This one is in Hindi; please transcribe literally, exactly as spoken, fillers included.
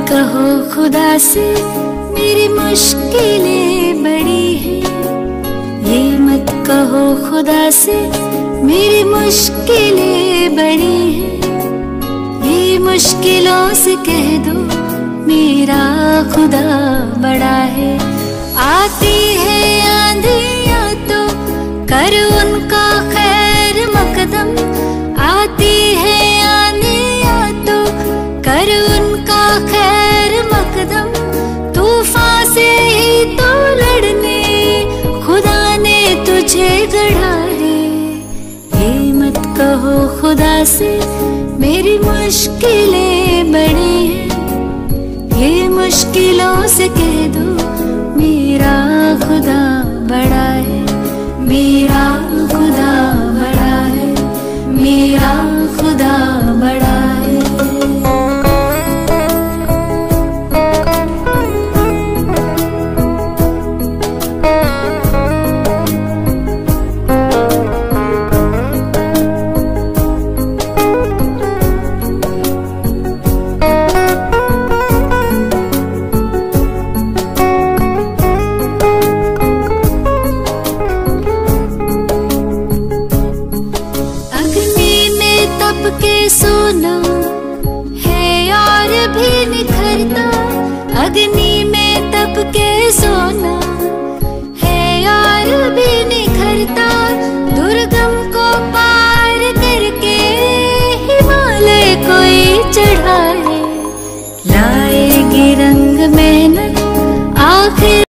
कहो खुदा से मेरी मुश्किलें बड़ी हैं। ये मत कहो खुदा से मेरी मुश्किलें बड़ी हैं। ये मुश्किलों से कह दो मेरा खुदा बड़ा है। आती है आंधियाँ तो कर उनका खैर मकदम। आती है आंधियाँ तो कर उनका खैर मकदम। तूफान से ही तो लड़ने खुदा ने तुझे गढ़ा है। ये मत कहो खुदा से मेरी मुश्किलें बड़ी हैं। ये मुश्किलों से कह दो मेरा खुदा बड़ा है। मेरा खुदा बड़ा है। मेरा खुदा बड़ा है। के सोना है और भी निखरता। अग्नि में तप के सोना है और भी निखरता। दुर्गम को पार करके हिमालय कोई चढ़ाए। लाएगी रंग मेहनत आखिर